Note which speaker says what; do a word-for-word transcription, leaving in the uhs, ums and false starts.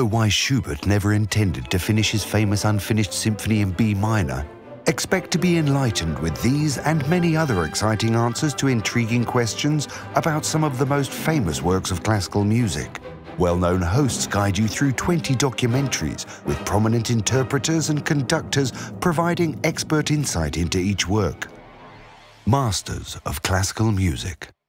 Speaker 1: know why Schubert never intended to finish his famous unfinished symphony in B minor? Expect to be enlightened with these and many other exciting answers to intriguing questions about some of the most famous works of classical music. Well-known hosts guide you through twenty documentaries with prominent interpreters and conductors providing expert insight into each work. Masters of Classical Music.